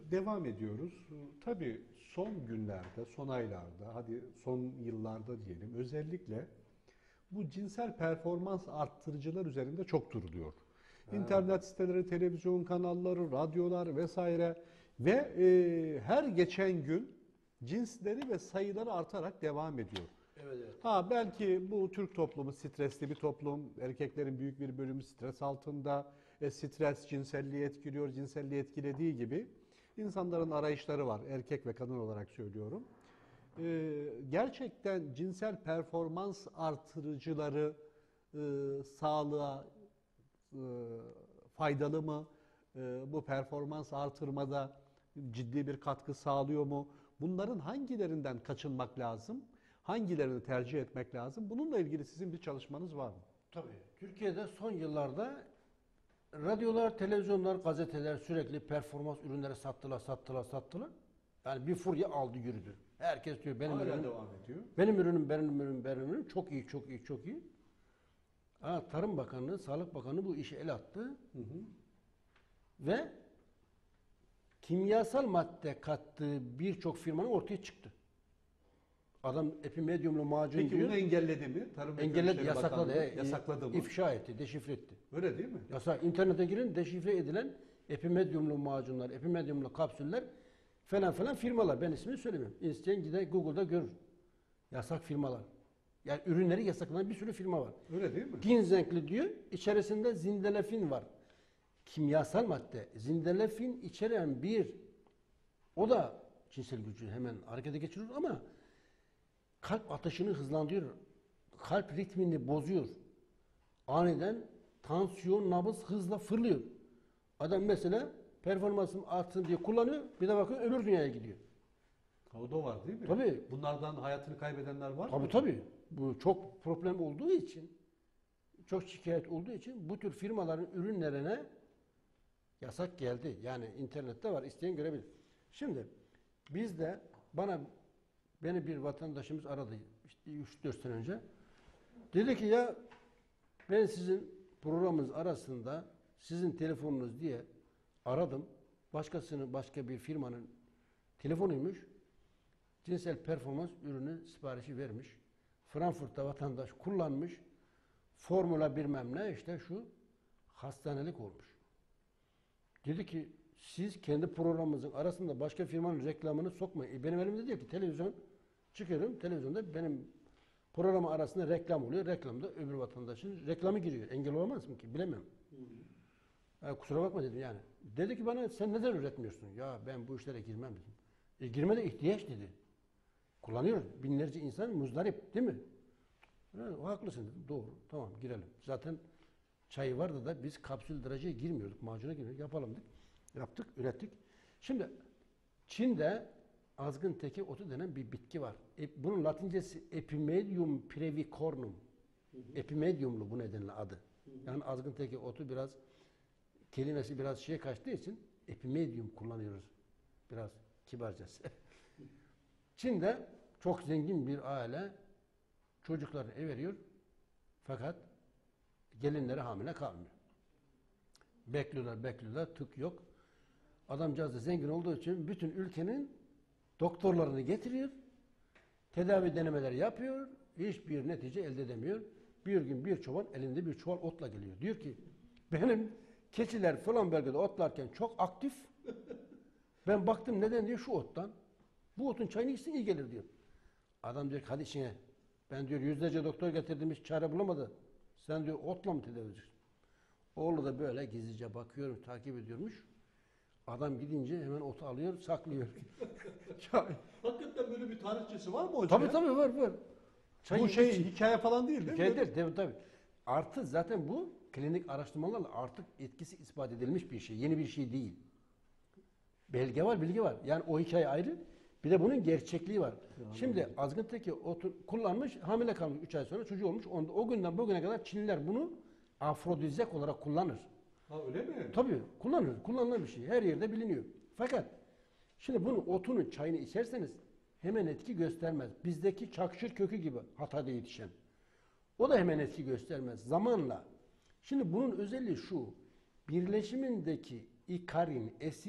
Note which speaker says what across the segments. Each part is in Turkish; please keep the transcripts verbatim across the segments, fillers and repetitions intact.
Speaker 1: devam ediyoruz. Tabii son günlerde, son aylarda, hadi son yıllarda diyelim özellikle bu cinsel performans arttırıcılar üzerinde çok duruluyor.
Speaker 2: Ha.
Speaker 1: İnternet siteleri, televizyon kanalları, radyolar vesaire ve e, her geçen gün cinsleri ve sayıları artarak devam ediyor.
Speaker 2: Evet, evet.
Speaker 1: Ha belki bu Türk toplumu stresli bir toplum. Erkeklerin büyük bir bölümü stres altında. E, stres cinselliği etkiliyor. Cinselliği etkilediği gibi insanların arayışları var. Erkek ve kadın olarak söylüyorum. E, gerçekten cinsel performans artırıcıları e, sağlığa e, faydalı mı? E, bu performans artırmada ciddi bir katkı sağlıyor mu? Bunların hangilerinden kaçınmak lazım? Hangilerini tercih etmek lazım? Bununla ilgili sizin bir çalışmanız var mı?
Speaker 2: Tabii. Türkiye'de son yıllarda radyolar, televizyonlar, gazeteler sürekli performans ürünleri sattılar, sattılar, sattılar. Yani bir furya aldı yürüdü. Herkes diyor benim
Speaker 1: Hala
Speaker 2: ürünüm,
Speaker 1: devam ediyor.
Speaker 2: benim ürünüm, benim ürünüm, benim ürünüm çok iyi, çok iyi, çok iyi. Ha, Tarım Bakanlığı, Sağlık Bakanlığı bu işi el attı.
Speaker 1: Hı hı.
Speaker 2: Ve kimyasal madde kattığı birçok firmanın ortaya çıktı. Adam epimedyumlu macun
Speaker 1: Peki
Speaker 2: diyor.
Speaker 1: bunu engelledi mi? Tarım ve
Speaker 2: Engelledi,
Speaker 1: Köylüleri
Speaker 2: yasakladı.
Speaker 1: Bakanlığı
Speaker 2: he,
Speaker 1: yasakladı mı?
Speaker 2: İfşa etti, deşifre etti.
Speaker 1: Öyle değil mi?
Speaker 2: Yasak. İnternete girin, deşifre edilen epimedyumlu macunlar, epimedyumlu kapsüller falan falan firmalar. Ben ismini söylemiyorum. İsteyen gider Google'da görür. Yasak firmalar. Yani ürünleri yasaklanan bir sürü firma var.
Speaker 1: Öyle değil mi?
Speaker 2: Ginzenkli diyor, içerisinde zindelefin var. Kimyasal madde. Zindelefin içeren bir, o da cinsel gücü hemen harekete geçiriyor ama kalp atışını hızlandırıyor. Kalp ritmini bozuyor. Aniden tansiyon, nabız hızla fırlıyor. Adam mesela performansım artsın diye kullanıyor, bir de bakıyor öbür dünyaya gidiyor.
Speaker 1: Ha, o da var değil mi?
Speaker 2: Tabii.
Speaker 1: Bunlardan hayatını kaybedenler var
Speaker 2: Tabii
Speaker 1: mı?
Speaker 2: tabii. Bu çok problem olduğu için, çok şikayet olduğu için bu tür firmaların ürünlerine yasak geldi. Yani internette var, isteyen görebilir. Şimdi bizde bana beni bir vatandaşımız aradı işte üç dört sene önce. Dedi ki ya ben sizin programınız arasında sizin telefonunuz diye aradım. Başkasının başka bir firmanın telefonuymuş. Cinsel performans ürünü siparişi vermiş. Frankfurt'ta vatandaş kullanmış. Formula bilmem ne işte şu hastanelik olmuş. Dedi ki siz kendi programınızın arasında başka firmanın reklamını sokmayın. E benim elimde değil ki televizyon çıkıyorum. Televizyonda benim programı arasında reklam oluyor. Reklamda öbür vatandaşın reklamı giriyor. Engel olamaz mı ki? Bilemem. Ya kusura bakma dedim yani. Dedi ki bana sen neden üretmiyorsun? Ya ben bu işlere girmem dedim. E girme de ihtiyaç dedi. Kullanıyor. Binlerce insan muzdarip değil mi? Ha, o haklısın dedim. Doğru. Tamam girelim. Zaten çayı vardı da biz kapsül dereceye girmiyorduk. Macuna girmiyorduk. Yapalım dedik. Yaptık, ürettik. Şimdi Çin'de azgın teki otu denen bir bitki var. E, bunun latincesi Epimedium brevicornum. Hı hı. Epimediumlu bu nedenle adı. Hı hı. Yani azgın teki otu biraz kelimesi biraz şeye kaçtığı için epimedium kullanıyoruz. Biraz kibarcası. Çin'de çok zengin bir aile çocuklarını ev veriyor. Fakat gelinleri hamile kalmıyor. Bekliyorlar, bekliyorlar, tık yok. Adamcağız da zengin olduğu için bütün ülkenin doktorlarını getiriyor. Tedavi denemeleri yapıyor. Hiçbir netice elde edemiyor. Bir gün bir çoban elinde bir çuval otla geliyor. Diyor ki benim keçiler falan bölgede otlarken çok aktif. Ben baktım neden diyor şu ottan. Bu otun çayını içsin iyi gelir diyor. Adam diyor ki hadi işine. Ben diyor yüzlerce doktor getirdim hiç çare bulamadı. Sen diyor otla mı tedavi edeceksin? Oğlu da böyle gizlice bakıyor, takip ediyormuş. Adam gidince hemen otu alıyor, saklıyor.
Speaker 1: Ya, hakikaten böyle bir tarihçesi var mı hocam?
Speaker 2: Tabii tabii var var. Çay
Speaker 1: Bu şey
Speaker 2: iç-
Speaker 1: hikaye falan değil değil mi?
Speaker 2: Hikayedir, tabii tabii. Artı zaten bu klinik araştırmalarla artık etkisi ispat edilmiş bir şey. Yeni bir şey değil. Belge var, bilgi var. Yani o hikaye ayrı. Bir de bunun gerçekliği var.
Speaker 1: Ya,
Speaker 2: Şimdi azgın teki otu kullanmış, hamile kalmış üç ay sonra çocuğu olmuş. O, o günden bugüne kadar Çinliler bunu afrodizyak olarak kullanır.
Speaker 1: Ha öyle mi?
Speaker 2: Tabii kullanılır. Kullanılan bir şey. Her yerde biliniyor. Fakat şimdi bunu otunun çayını içerseniz hemen etki göstermez. Bizdeki çakşır kökü gibi Hatay'da yetişen. O da hemen etki göstermez. Zamanla. Şimdi bunun özelliği şu. Birleşimindeki ikarin esi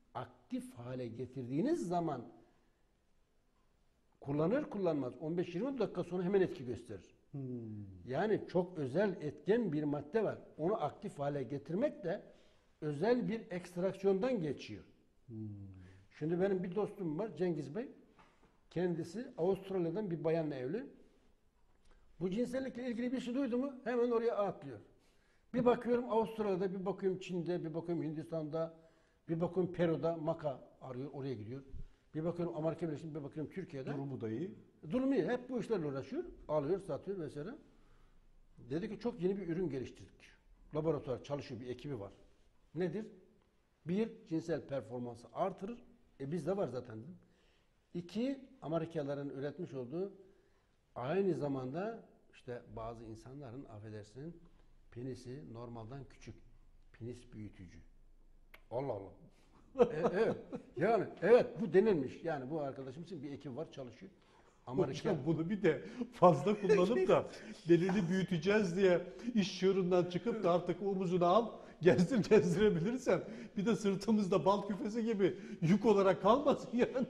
Speaker 2: aktif hale getirdiğiniz zaman kullanır kullanmaz on beş yirmi dakika sonra hemen etki gösterir.
Speaker 1: Hmm.
Speaker 2: Yani çok özel etken bir madde var. Onu aktif hale getirmek de özel bir ekstraksiyondan geçiyor.
Speaker 1: Hmm.
Speaker 2: Şimdi benim bir dostum var, Cengiz Bey. Kendisi Avustralya'dan bir bayanla evli. Bu cinsellikle ilgili bir şey duydu mu hemen oraya atlıyor. Bir bakıyorum Avustralya'da, bir bakıyorum Çin'de, bir bakıyorum Hindistan'da, bir bakıyorum Peru'da maka arıyor, oraya gidiyor. Bir bakıyorum Amerika Birleşik Devletleri, bir bakıyorum Türkiye'de.
Speaker 1: Durumu da iyi.
Speaker 2: Durumu iyi. Hep bu işlerle uğraşıyor. Alıyor, satıyor vesaire. Dedi ki çok yeni bir ürün geliştirdik. Laboratuvar çalışıyor, bir ekibi var. Nedir? Bir, cinsel performansı artırır. E bizde var zaten. Dedim. İki, Amerikalıların üretmiş olduğu aynı zamanda işte bazı insanların affedersin penisi normalden küçük. Penis büyütücü. Allah Allah. e, evet. Yani evet bu denilmiş. Yani bu arkadaşım için bir ekip var çalışıyor. Amerika
Speaker 1: Hocam bunu bir de fazla kullanıp da belini büyüteceğiz diye iş yerinden çıkıp da artık omuzunu al gezdir gezdirebilirsen bir de sırtımızda bal küfesi gibi yük olarak kalmasın yani.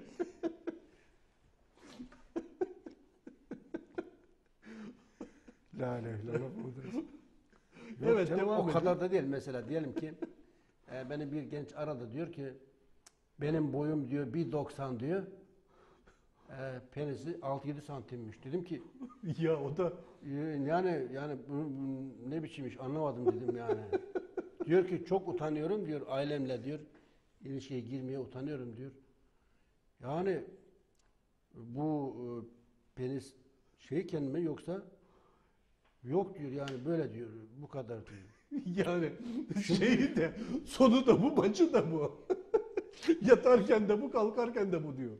Speaker 2: La ilahe illallah Muhammed.
Speaker 1: Evet,
Speaker 2: canım,
Speaker 1: devam
Speaker 2: o
Speaker 1: edin.
Speaker 2: kadar da değil mesela diyelim ki e, beni bir genç aradı diyor ki benim boyum diyor bir doksan diyor. E, penisi altı yedi santimmiş. Dedim ki
Speaker 1: Ya o da
Speaker 2: e, yani yani bu, bu ne biçim iş anlamadım dedim yani. Diyor ki çok utanıyorum diyor ailemle diyor. İlişkiye girmeye utanıyorum diyor. Yani bu e, penis şeyken mi yoksa yok diyor yani böyle diyor bu kadar diyor.
Speaker 1: yani şeyi de sonu da bu maçı da bu. Yatarken de bu kalkarken de bu diyor.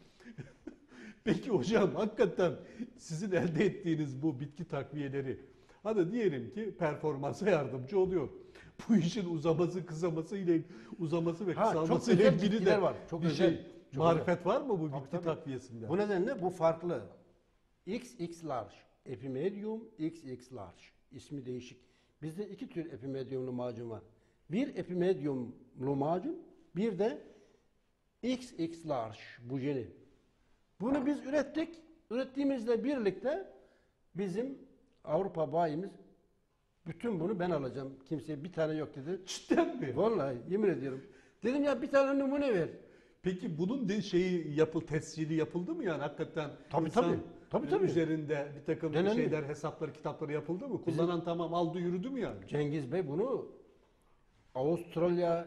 Speaker 1: Peki hocam hakikaten sizin elde ettiğiniz bu bitki takviyeleri hadi diyelim ki performansa yardımcı oluyor. Bu işin uzaması kısaması ile uzaması ve
Speaker 2: Ha, çok
Speaker 1: kısalması ile
Speaker 2: özel
Speaker 1: ilgili
Speaker 2: bitkiler
Speaker 1: de
Speaker 2: var, çok
Speaker 1: bir
Speaker 2: özel,
Speaker 1: şey
Speaker 2: çok
Speaker 1: marifet var mı bu
Speaker 2: Tabii,
Speaker 1: bitki
Speaker 2: tabii.
Speaker 1: takviyesinde?
Speaker 2: Bu nedenle bu farklı. X X large, epimedium X X large. İsmi değişik. Bizde iki tür epimediumlu macun var. Bir epimediumlu macun, bir de X X large bu jeni. Bunu biz ürettik. Ürettiğimizle birlikte bizim Avrupa bayimiz bütün bunu ben alacağım. Kimseye bir tane yok dedi.
Speaker 1: Cidden mi?
Speaker 2: Vallahi yemin ediyorum. Dedim ya bir tane numune ver.
Speaker 1: Peki bunun de şeyi yapıl tescili yapıldı mı yani hakikaten
Speaker 2: Tabii,
Speaker 1: insan
Speaker 2: tabii. Tabii, tabii.
Speaker 1: üzerinde bir takım
Speaker 2: Denenmiş.
Speaker 1: şeyler hesapları kitapları yapıldı mı? Kullanan tamam aldı yürüdü mü yani?
Speaker 2: Cengiz Bey bunu Avustralya,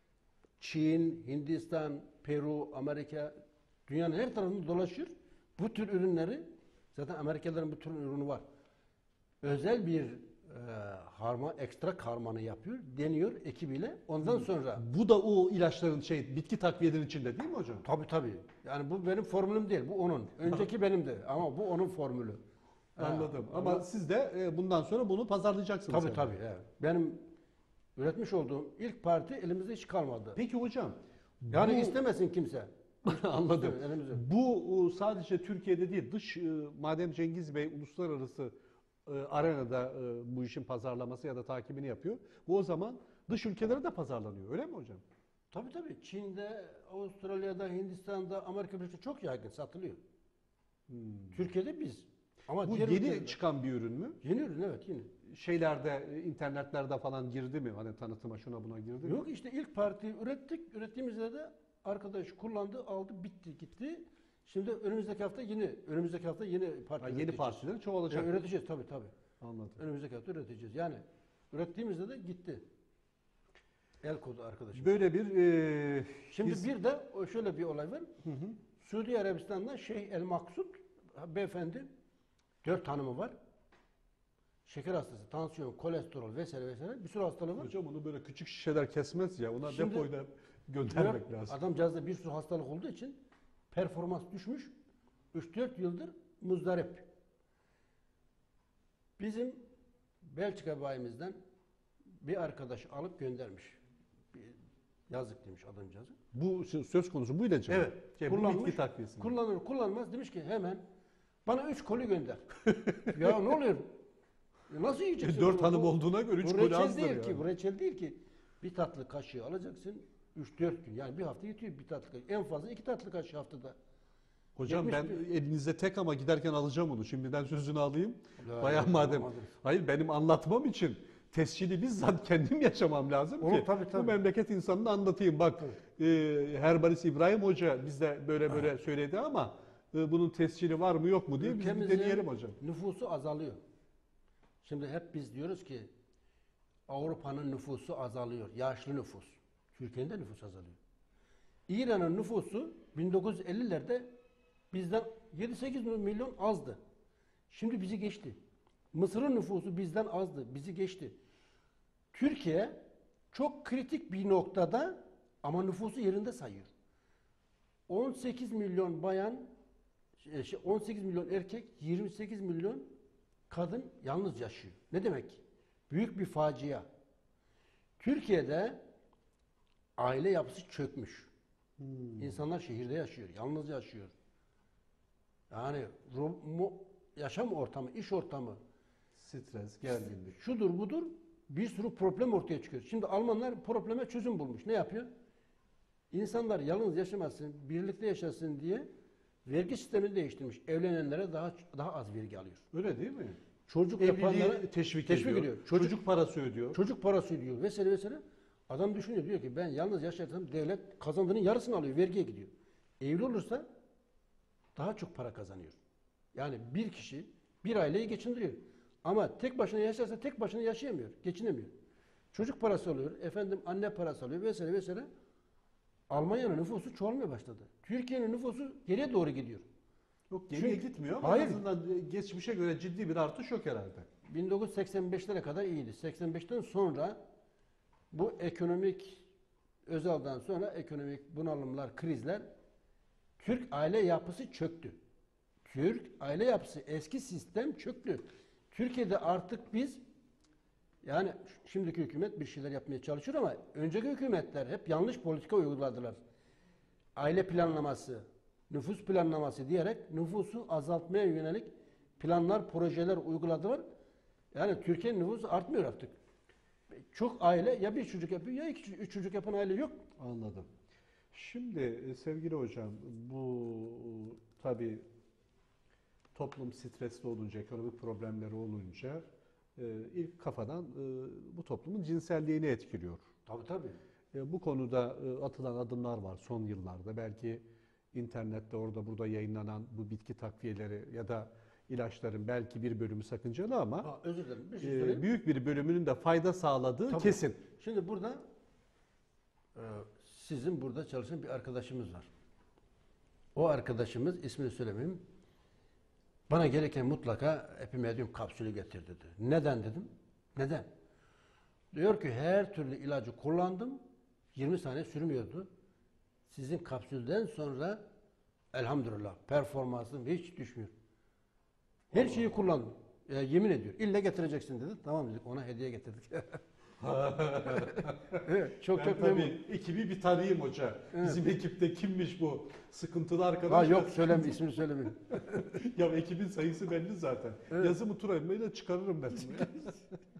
Speaker 2: Çin, Hindistan, Peru, Amerika dünyanın her tarafında dolaşıyor. Bu tür ürünleri zaten Amerikalıların bu tür ürünü var. Özel bir e, harma, ekstra harmanı yapıyor, deniyor ekibiyle. Ondan sonra
Speaker 1: Bu da o ilaçların şey bitki takviyelerinin içinde değil mi hocam?
Speaker 2: tabii tabii. Yani bu benim formülüm değil, bu onun. Önceki benim de ama bu onun formülü.
Speaker 1: Anladım.
Speaker 2: Ha,
Speaker 1: Ama siz de e, bundan sonra bunu pazarlayacaksınız.
Speaker 2: tabii
Speaker 1: herhalde.
Speaker 2: tabii. Evet. Benim üretmiş olduğum ilk parti elimizde hiç kalmadı.
Speaker 1: Peki hocam.
Speaker 2: Yani
Speaker 1: bu-
Speaker 2: istemesin kimse.
Speaker 1: Anladım.
Speaker 2: Elimizde.
Speaker 1: Bu e, sadece Türkiye'de değil, dış e, madem Cengiz Bey uluslararası e, arenada e, bu işin pazarlaması ya da takibini yapıyor. Bu o zaman dış ülkelere de pazarlanıyor. Öyle mi hocam?
Speaker 2: Tabii tabii. Çin'de, Avustralya'da, Hindistan'da, Amerika Birleşik Devletleri çok yaygın satılıyor. Türkiye'de biz. Ama
Speaker 1: Bu
Speaker 2: diğer
Speaker 1: yeni
Speaker 2: ülkelerde-
Speaker 1: çıkan bir ürün mü?
Speaker 2: Yeni ürün evet yeni.
Speaker 1: Şeylerde, e, internetlerde falan girdi mi? Hani tanıtıma şuna buna girdi mi?
Speaker 2: Yok işte ilk partiyi ürettik. Ürettiğimizde de arkadaş kullandı, aldı, bitti, gitti. Şimdi önümüzdeki hafta yeni, önümüzdeki hafta yeni parti
Speaker 1: Ha, yeni
Speaker 2: üreteceğiz.
Speaker 1: partileri çoğalacak.
Speaker 2: E, üreteceğiz tabii tabii.
Speaker 1: Anladım.
Speaker 2: Önümüzdeki hafta üreteceğiz. Yani ürettiğimizde de gitti. El kodu arkadaşım.
Speaker 1: Böyle bir e,
Speaker 2: Şimdi
Speaker 1: his-
Speaker 2: bir de o şöyle bir olay var. Suudi Arabistan'da Şeyh El Maksud beyefendi dört hanımı var. Şeker hastası, tansiyon, kolesterol vesaire vesaire bir sürü hastalığı var.
Speaker 1: hocam onu böyle küçük şişeler kesmez ya. Ona
Speaker 2: Şimdi-
Speaker 1: depoyla göndermek lazım.
Speaker 2: Adamcağızda bir sürü hastalık olduğu için performans düşmüş. üç dört yıldır muzdarip. Bizim Belçika bayimizden bir arkadaş alıp göndermiş. Bir, yazık demiş adamcağızı.
Speaker 1: Bu söz konusu bu ilacı mı?
Speaker 2: Evet.
Speaker 1: Şey, bu
Speaker 2: kullanmış.
Speaker 1: bitki takviyesi mi?
Speaker 2: Kullanır kullanmaz demiş ki hemen bana üç koli gönder. Ya ne oluyor? E Nasıl yiyeceksin?
Speaker 1: E, dört
Speaker 2: bunu?
Speaker 1: hanım
Speaker 2: Bu-
Speaker 1: olduğuna göre üç
Speaker 2: bu
Speaker 1: koli
Speaker 2: reçel
Speaker 1: azdır
Speaker 2: değil
Speaker 1: yani.
Speaker 2: ki. Bu reçel değil ki. Bir tatlı kaşığı alacaksın. üç dört gün. Yani bir hafta yetiyor bir tatlı kaşık. En fazla iki tatlı kaşık haftada.
Speaker 1: Hocam ben
Speaker 2: yetmiş bir-
Speaker 1: elinizde tek ama giderken alacağım onu. Şimdiden sözünü alayım.
Speaker 2: La
Speaker 1: Bayağı
Speaker 2: ilahe
Speaker 1: madem.
Speaker 2: illallah.
Speaker 1: Hayır, benim anlatmam için tescili bizzat kendim yaşamam lazım
Speaker 2: Onu
Speaker 1: ki
Speaker 2: tabii,
Speaker 1: bu
Speaker 2: tabii.
Speaker 1: memleket insanına anlatayım. Bak e, Herbalis İbrahim Hoca bizde böyle böyle söyledi ama e, bunun tescili var mı yok mu diye biz bir
Speaker 2: Ülkemizin
Speaker 1: deneyelim hocam.
Speaker 2: nüfusu azalıyor. Şimdi hep biz diyoruz ki Avrupa'nın nüfusu azalıyor. Yaşlı nüfus. Türkiye'nin de nüfus azalıyor. İran'ın nüfusu bin dokuz yüz ellilerde bizden yedi sekiz milyon azdı. Şimdi bizi geçti. Mısır'ın nüfusu bizden azdı. Bizi geçti. Türkiye çok kritik bir noktada ama nüfusu yerinde sayıyor. on sekiz milyon bayan, şey, on sekiz milyon erkek, yirmi sekiz milyon kadın yalnız yaşıyor. Ne demek? Büyük bir facia. Türkiye'de aile yapısı çökmüş.
Speaker 1: Hmm.
Speaker 2: İnsanlar şehirde yaşıyor, yalnız yaşıyor. Yani ro- mo- yaşam ortamı, iş ortamı,
Speaker 1: Stres, gerginlik.
Speaker 2: şudur budur bir sürü problem ortaya çıkıyor. Şimdi Almanlar probleme çözüm bulmuş. Ne yapıyor? İnsanlar yalnız yaşamasın, birlikte yaşasın diye vergi sistemini değiştirmiş. Evlenenlere daha daha az vergi alıyor.
Speaker 1: Öyle değil mi?
Speaker 2: Çocuk yapanlara
Speaker 1: Evliliği teşvik,
Speaker 2: teşvik
Speaker 1: ediyor.
Speaker 2: ediyor.
Speaker 1: Çocuk,
Speaker 2: Çocuk
Speaker 1: parası ödüyor.
Speaker 2: çocuk parası ödüyor vesaire vesaire. Adam düşünüyor diyor ki ben yalnız yaşarsam devlet kazandığının yarısını alıyor, vergiye gidiyor. Evli olursa daha çok para kazanıyor. Yani bir kişi bir aileyi geçindiriyor. Ama tek başına yaşarsa tek başına yaşayamıyor, geçinemiyor. Çocuk parası alıyor, efendim anne parası alıyor vesaire vesaire. Almanya'nın nüfusu çoğalmaya başladı. Türkiye'nin nüfusu geriye doğru gidiyor.
Speaker 1: Yok, geriye
Speaker 2: Çünkü-
Speaker 1: gitmiyor ama
Speaker 2: Hayır.
Speaker 1: en azından geçmişe göre ciddi bir artış yok herhalde.
Speaker 2: bin dokuz yüz seksen beşlere kadar iyiydi. seksen beşten sonra bu ekonomik Özal'dan sonra ekonomik bunalımlar, krizler Türk aile yapısı çöktü. Türk aile yapısı eski sistem çöktü. Türkiye'de artık biz yani şimdiki hükümet bir şeyler yapmaya çalışıyor ama önceki hükümetler hep yanlış politika uyguladılar. Aile planlaması, nüfus planlaması diyerek nüfusu azaltmaya yönelik planlar, projeler uyguladılar. Yani Türkiye'nin nüfusu artmıyor artık. Çok aile ya bir çocuk yapıyor ya iki, üç çocuk yapan aile yok.
Speaker 1: Anladım. Şimdi e, sevgili hocam, bu tabii toplum stresli olunca, ekonomik problemleri olunca e, ilk kafadan e, bu toplumun cinselliğini etkiliyor.
Speaker 2: Tabii tabii.
Speaker 1: E, bu konuda e, atılan adımlar var son yıllarda. Belki internette orada burada yayınlanan bu bitki takviyeleri ya da ilaçların belki bir bölümü sakıncalı ama
Speaker 2: Ha, özür dilerim. Bir şey
Speaker 1: e,
Speaker 2: söyleyeyim.
Speaker 1: büyük bir bölümünün de fayda sağladığı
Speaker 2: Tabii.
Speaker 1: kesin.
Speaker 2: Şimdi burada e, sizin burada çalışan bir arkadaşımız var. O arkadaşımız ismini söylemeyeyim. Bana gereken mutlaka epimedium kapsülü getir dedi. Neden dedim? Neden? Diyor ki her türlü ilacı kullandım. yirmi saniye sürmüyordu. Sizin kapsülden sonra elhamdülillah performansım hiç düşmüyor. Her şeyi kullandım. E, yemin ediyor. İlle getireceksin dedi. Tamam dedik. Ona hediye getirdik. Evet, çok
Speaker 1: Ben
Speaker 2: çok
Speaker 1: tabii
Speaker 2: memnun.
Speaker 1: ekibi bir tanıyayım hoca.
Speaker 2: Evet.
Speaker 1: Bizim ekipte kimmiş bu sıkıntılı arkadaş?
Speaker 2: Ha yok söyleme ismini söylemeyeyim.
Speaker 1: Ya ekibin sayısı belli zaten.
Speaker 2: Evet.
Speaker 1: Yazımı tur emriyle çıkarırım ben.